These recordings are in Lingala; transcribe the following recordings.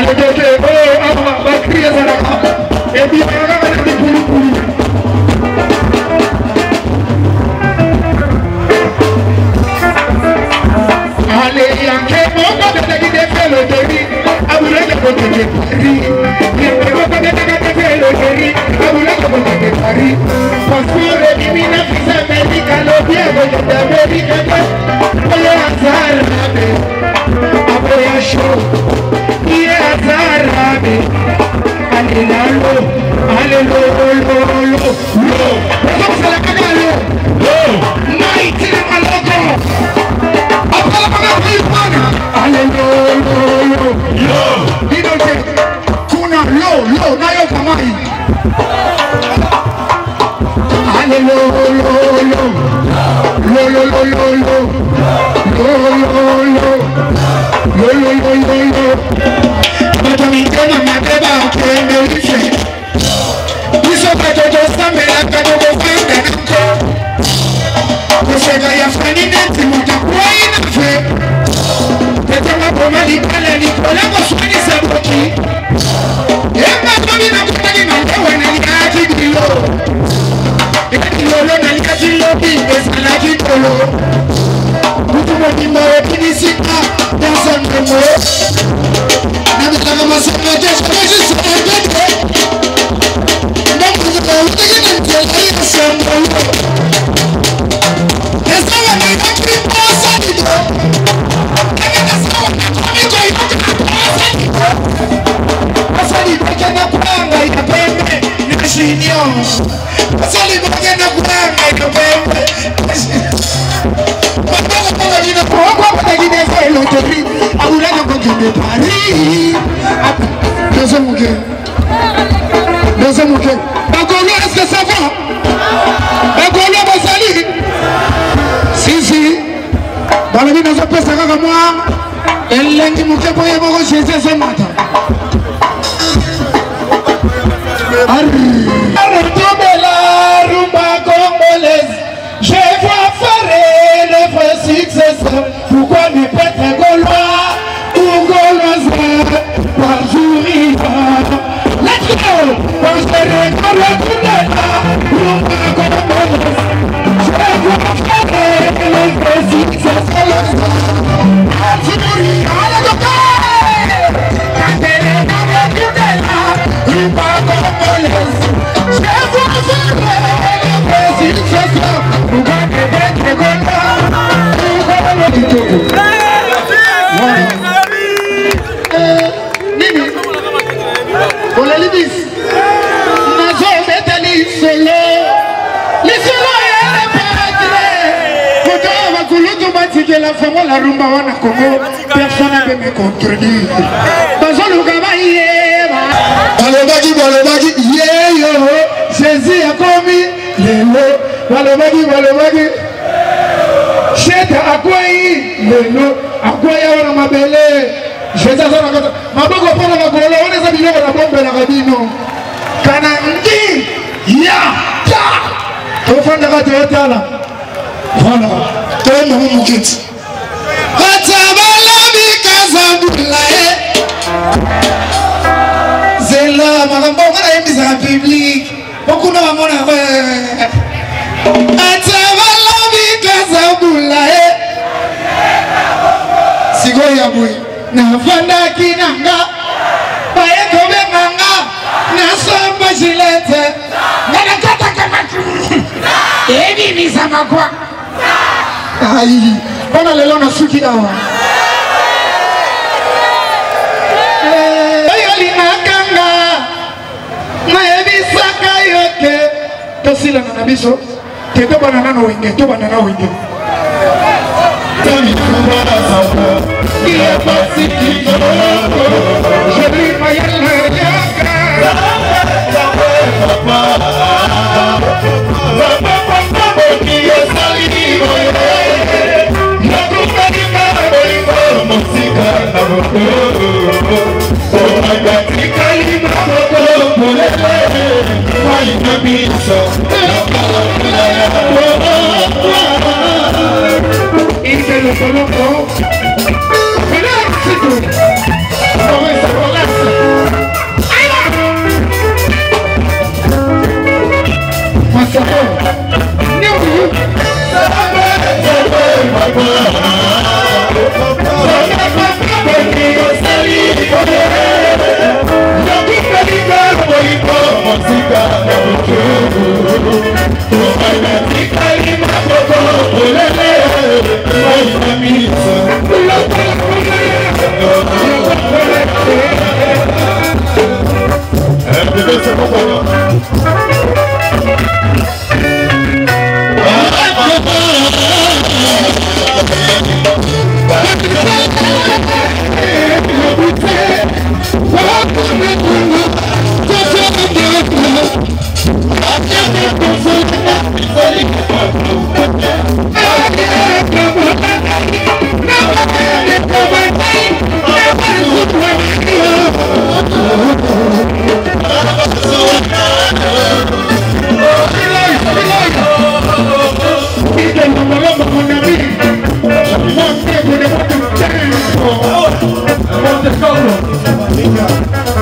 Relax,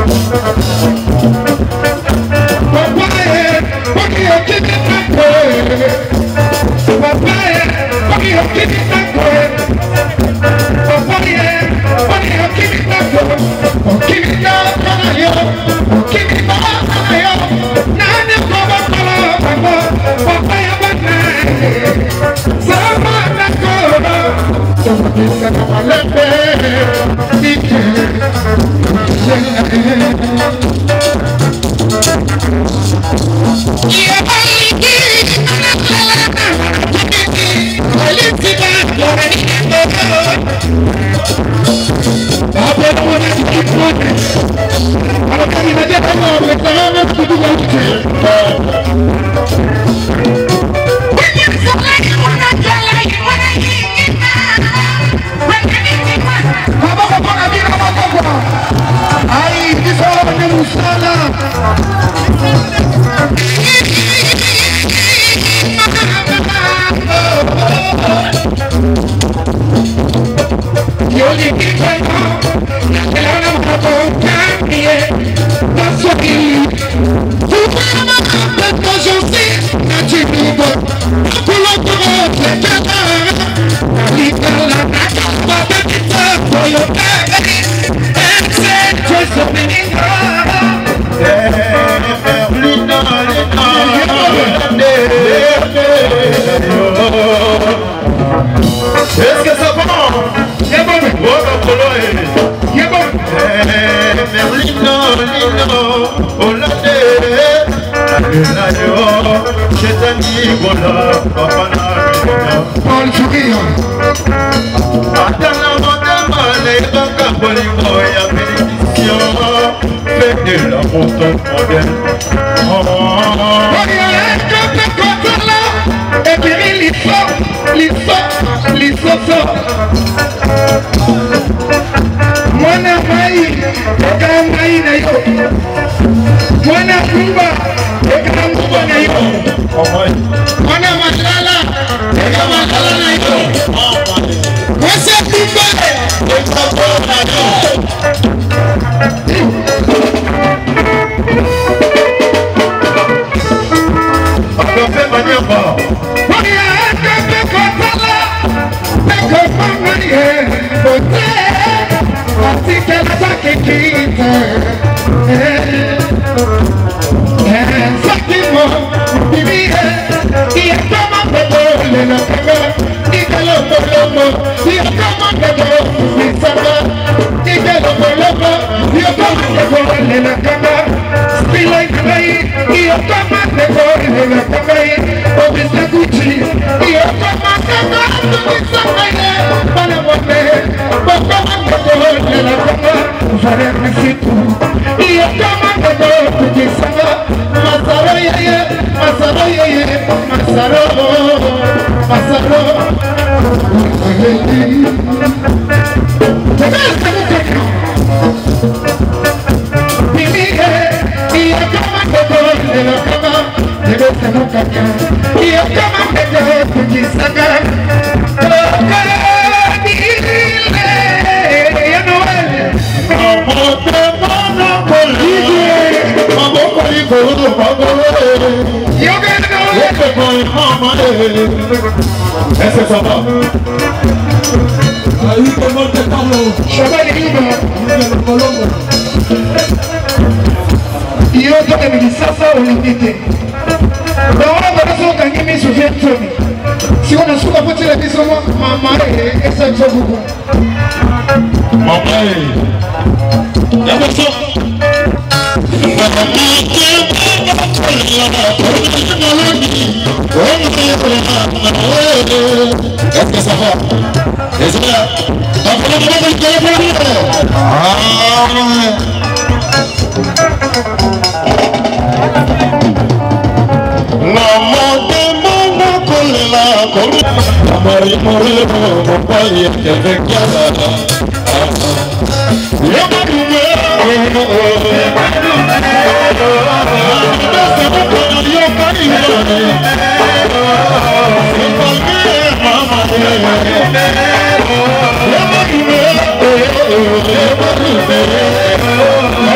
Est-ce que ça va? Merlino, Lino, Hollandais, Alunayo, Chetani, Gola, Papana, Paul Sourire. Atana, Madama, les Baka, Bolimo, et la bénédiction, faites de la photo modèle. Et puis l'histoire, Mwana mai, eka mai na yo. Mwana kuba, eka kuba na yo. Mwana malala, eka malala na yo. Mwese kuba, eka kuba na yo. Akafe manyamba. Mwana akafe kotala, eka mwana ye, kote. Así la saque quita, saquimos vivir y estamos de doble la cama y que lo volvemos y estamos de doble sama y que lo volvemos y estamos de doble la cama stila y caí y estamos de doble la cama o vista Gucci y estamos de doble para volver de la cama, usaré recito y estamos de doble de sama masaro ye, masaro ye, masaro, masaro. Y estamos de doble de la cama, de la cama, y estamos de doble de sama. Ese ça va. Ahí con Monte Pablo. Y otro que me disasa o limite. Ahora por eso que aquí me sujeto. Si uno suba por la piso, mamá, esa es el jugo. Mamá, ya pasó. Est-ce que ça va? Désolé.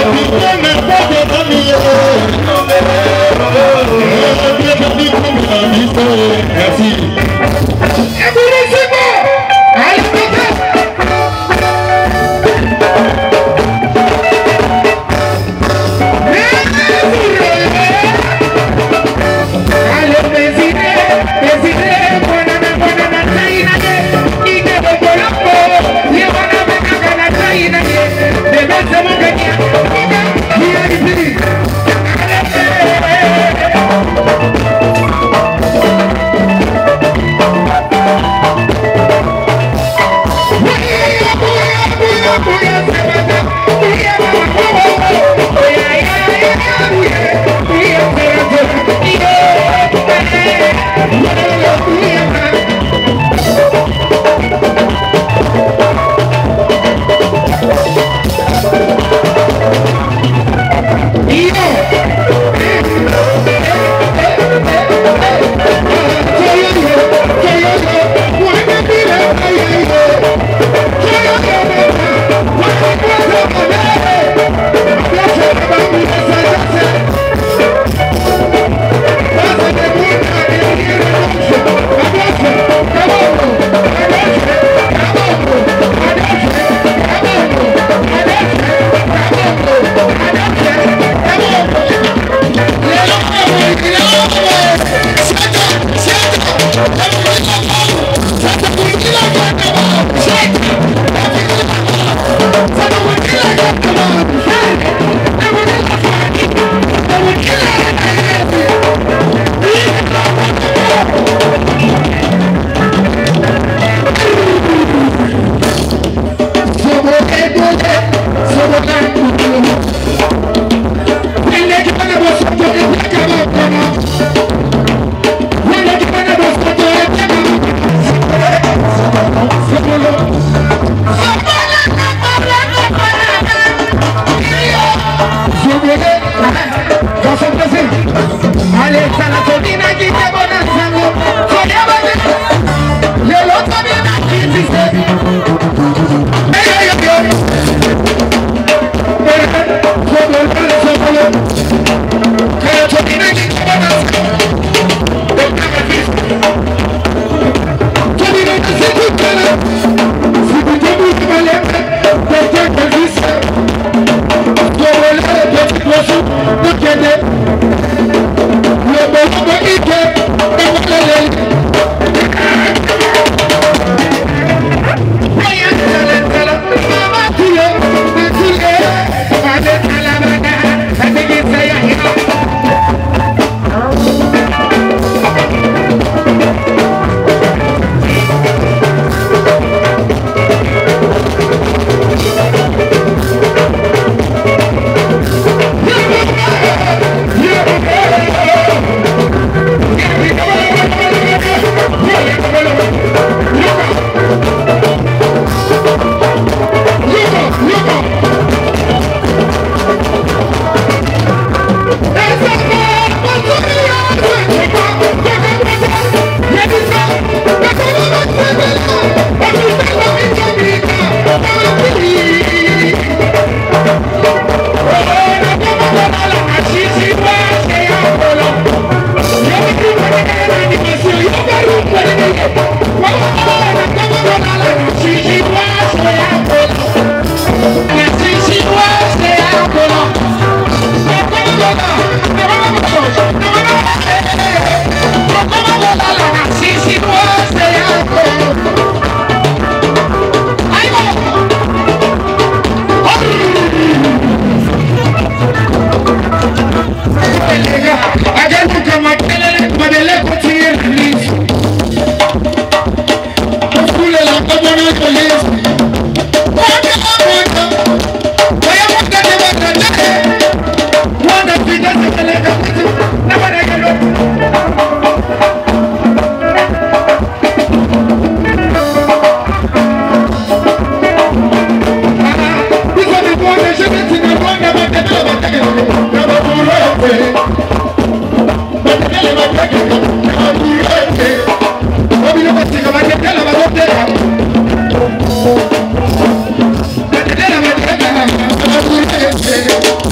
Thank you.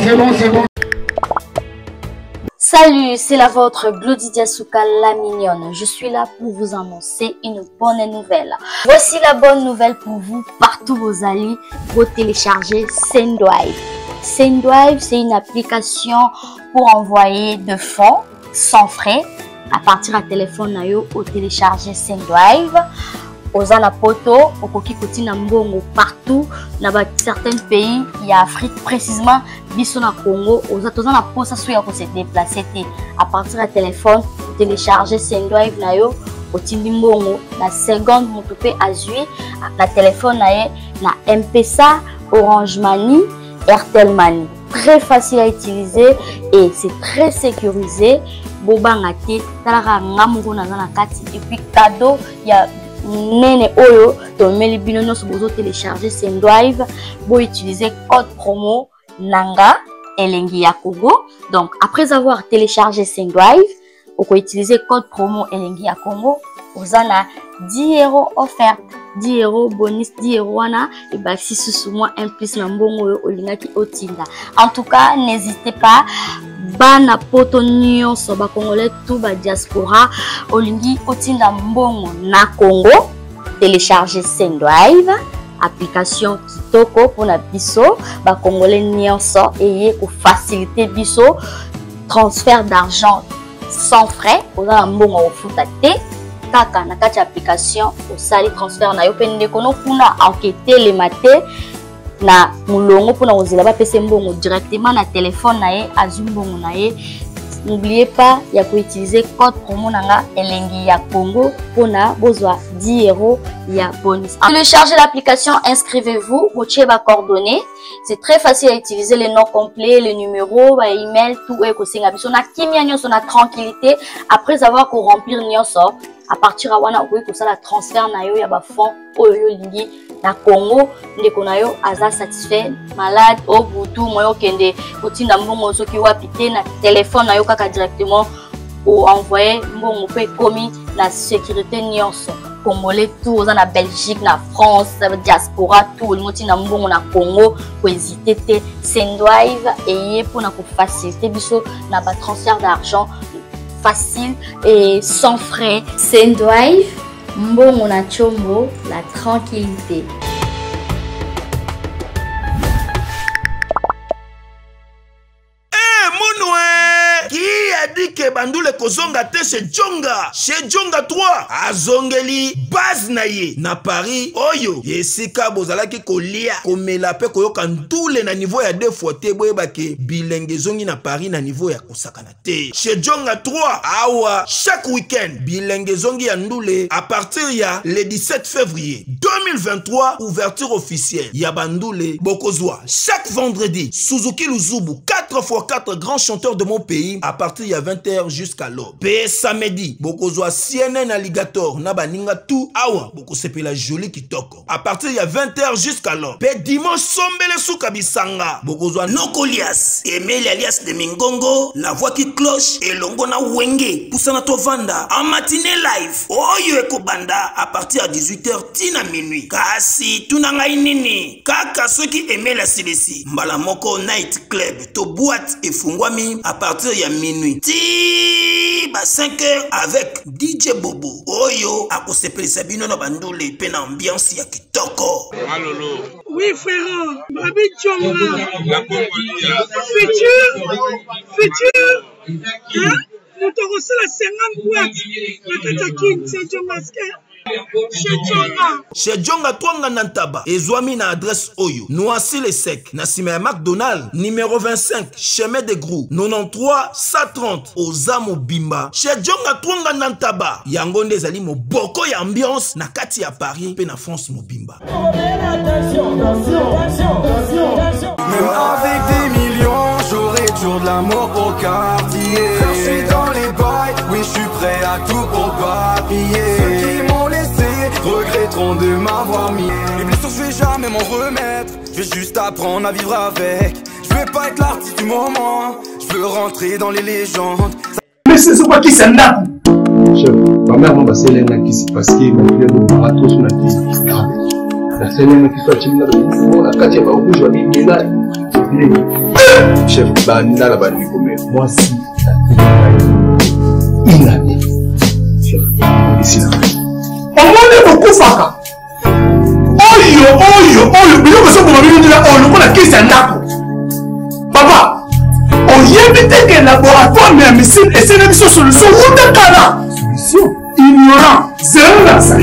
c'est bon. Salut, c'est la vôtre Glodidia Souka la mignonne. Je suis là pour vous annoncer une bonne nouvelle. Voici la bonne nouvelle pour vous, partout vous allez, vous télécharger Sendwave. Sendwave, c'est une application pour envoyer de fonds sans frais à partir du téléphone nayo au télécharger Sendwave. Ozana poto, okoki kotina mbongo partout dans certains pays, il y a Afrique précisément, biso na Congo, ozana posa suya ko se déplacer à partir du téléphone, télécharger Sendwave nayo, otindi mbongo na seconde motope azui na téléphone naye na M-Pesa, Orange Money, Airtel Money. Très facile à utiliser et c'est très sécurisé. Bobanga te, talaka ngamungo na kati et puis cadeau, il y a Nene Oyo, donc Melibino nous bozo télécharger Sendwave, pour utiliser code promo Nanga Elengi ya Congo. Donc après avoir téléchargé Sendwave, vous pouvez utiliser code promo Elengi ya Congo, vous en avez 10 € offert, 10 € bonus, 10 € wana et bah si sous moi un plus na mbongo olingaki otinda. En tout cas, n'hésitez pas. Bana poto nyonso ba congolais tout ba diaspora olingi otinda mbongo na Congo, télécharger Sendwave, application kitoko pour na biso ba congolais nyonso et pour faciliter biso transfert d'argent sans frais. Oza mbongo ofuta te kaka na kati application osali transfert na yo pende kono kuna enquêter les maté na mulongo pour na ozela ba pese mbongo directement na téléphone na ye azumbongo na ye. N'oubliez pas ya ko utiliser code promo nanga Elengi ya Congo pour na bozwa 10 € ya bonus. Téléchargez l'application, inscrivez-vous, boche ba coordonnées. C'est très facile à utiliser, les noms complets, les numéros, ba email, tout est ko singa biso na kimia nyonso na tranquillité après avoir ko remplir nyonso. À partir à wana okoki kosala transfert na yo ya ba fonds oyo lingi na Congo ndeko na yo aza satisfait malade au butu moyo kende kotinda mbongo soki wapi te na téléphone na yo kaka directement ou envoyer mbongo pe komi na sécurité nyonso congolais tout oza na Belgique na France diaspora tout le monde na mbongo na Congo ko hésiter te Sendwave et pour na ko faciliter biso na ba transfert d'argent facile et sans frais. Sendwave, mbongo na chombo, la tranquillité. Qui a dit que Bandoule Kozonga te chez Djonga? Chez Djonga 3, Azongeli, base naye, na Paris, Oyo, Yesika Bozalaki kolia, komelape koyoka ndoule na niveau ya 2 fois te, boyebake, bilenge zongi na Paris na niveau ya kosakana te. Chez Djonga 3, awa, chaque week-end, bilenge zongi ya ndoule, à partir ya le 17 février 2023, ouverture officielle, ya Bandoule, Bokozwa, chaque vendredi, Suzuki Luzubu, 4x4 grands chanteurs de mon pays, à partir il y a 20h jusqu'à l'aube. Pe samedi, Bokozwa CNN Alligator, Nabaninga tout, awa, Bokosepe la jolie kitoko. À partir il y a 20h jusqu'à l'aube. Pe dimanche, Sombele Soukabisanga, Bokozwa Nokolias, Emile alias de Mingongo, la voix qui cloche, et Longona Wenge, Poussana Tovanda, en matinée live, Oyo Ekobanda, à partir à 18h, Tina minuit. Kasi, Tunanga Inini, Kaka ceux qui aimaient la CDC, Mbalamoko Night Club, to boîte et Fungwami, à partir il y a minuit. Ti ba 5h avec DJ Bobo. Oyo a kosepeli sabino na Bandoule pe na ambiance ya kitoko. Malolo. Oui frère, Babi Djonga. La Congolia. Futur. Hein? Nous te reçons la 50 boîtes. La Katakin, c'est Djonga. Chez Djonga Twanga Nantaba, Ezwami na adresse Oyo, Noisy les Sec, Nassime McDonald, numéro 25, chemin de Grou, 93 130, Ozamo Bimba. Chez Djonga Twanga Nantaba, Yangonde Zali mo boko ya ambiance, na kati ya Paris, pe na France mo Bimba. Même avec des millions, j'aurai toujours de l'amour au quartier. Je suis dans les bails, oui je suis prêt à tout pour papiller. Ceux qui m'ont laissé regretteront de m'avoir mis. Les blessures je vais jamais m'en remettre, je vais juste apprendre à vivre avec. Je veux pas être l'artiste du moment, je veux rentrer dans les légendes. Mais c'est quoi qui s'en a? Ma mère m'a passé l'un qui s'est passé, mon frère m'a raté sur la vie. La scène qui soit timide, la catière va au bout, je vais dire, Chef, banda la bandi comme moi si une année. Chef, ici là. On m'a beaucoup faka. Oyo, bilo que ça pour nous dire on a qu'est-ce ndako. Papa, on y évite que laboratoire mais missile et c'est une solution ou de cala. Solution ignorant, zéro là ça.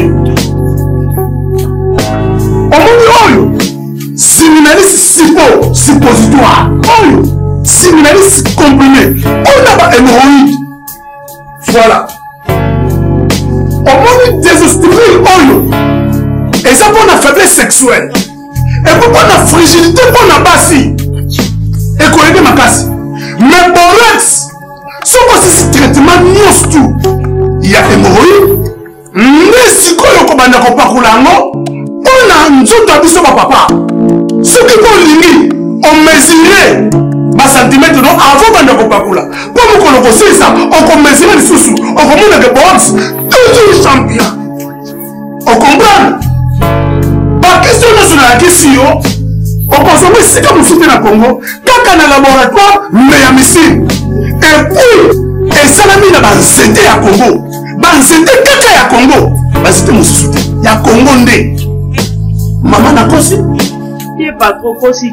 On m'a dit oyo. Séminaliste suppositoire. Oyo. Séminaliste comprimé. On a pas hémorroïde. Voilà. On m'a dit désostérile oyo. Et ça pour la faiblesse sexuelle. Et pour la fragilité pour la bassi. Et qu'on aide ma casse. Mais borex, c'est aussi ce traitement nios tout. Il y a hémorroïde. Mais si quoi y'a comme un parcours on a un jour d'habitude papa. Ce qui peut lier, on mesurait ma centimètre avant de parcours là. Pour nous connaître ça, on peut mesurer les sous-sous. On commande des box. Toujours champion. On comprend? La question nationale qui est on consomme ici comme nous soutenons le Congo, quand on a un laboratoire, mais il y a missile. Et puis, et ça l'a mis dans la santé à Congo. Dans la santé, quand il y a Congo, la santé nous soutient. Il y a Congo ndé. Maman n'a pas aussi. Il n'est pas trop aussi.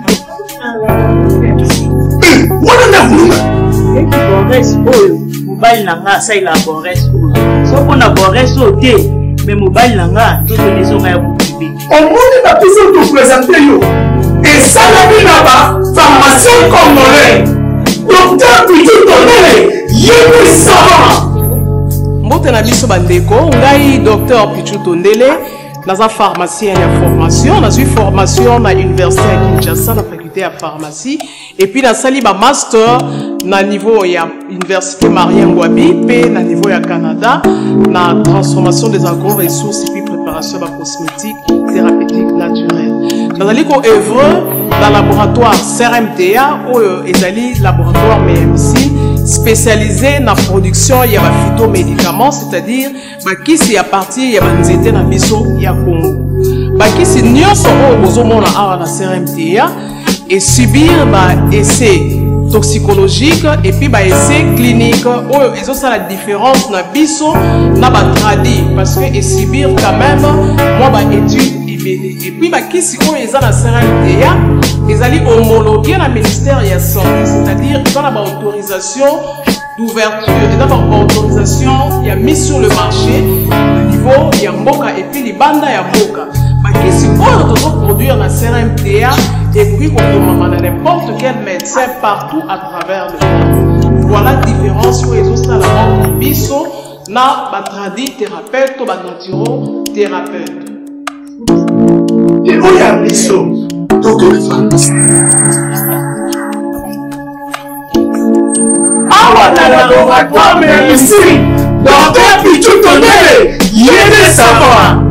On a un voulu. Et qui boresse, mobile n'a ça il a boresse. Sauf qu'on a boresse au thé, mais mobile n'a tout les gens à vous. On va toujours nous présenter. Et ça l'a mis là-bas, pharmacien congolais. Docteur Pichu Tondele, Yémi Savant. Mbote na biso bandeko, ngai Docteur Pichu Tondele, naza pharmacien ya formation, nazui formation na université ya Kinshasa na faculté ya pharmacie et puis na sali ba master na niveau ya université Marien Ngouabi pe na niveau ya Canada na transformation des agro-ressources et puis préparation de cosmétiques thérapeutiques naturelles. Nazali ko œuvre dans le laboratoire CRMTA ou ezali laboratoire MMC spécialisé dans la production de phytomédicaments, c'est-à-dire qui à partir de nzete na biso ya Congo. Qui nyonso o bozomona awa na CRMTA et subir essai toxicologique et puis essai clinique ou ils ont ça la différence na biso na ba tradi parce que et subir quand même moi étude et puis qui si on est dans CRMTA ils allaient homologuer le ministère de la santé, c'est-à-dire qu'ils ont la autorisation d'ouverture et d'abord autorisation il y a mis sur le marché le niveau il y a mboka et puis les bandes il y a mboka qui si on doit produire la CRMTA et puis on commande n'importe quel médecin partout à travers le monde. Voilà la différence où ils ont ça la mort biso na batradi thérapeute ou naturothérapeute. Et où il y a biso docteur pharmacien. Awa na laboratoire mais ici docteur Pichu Tondele, Yémi Savant.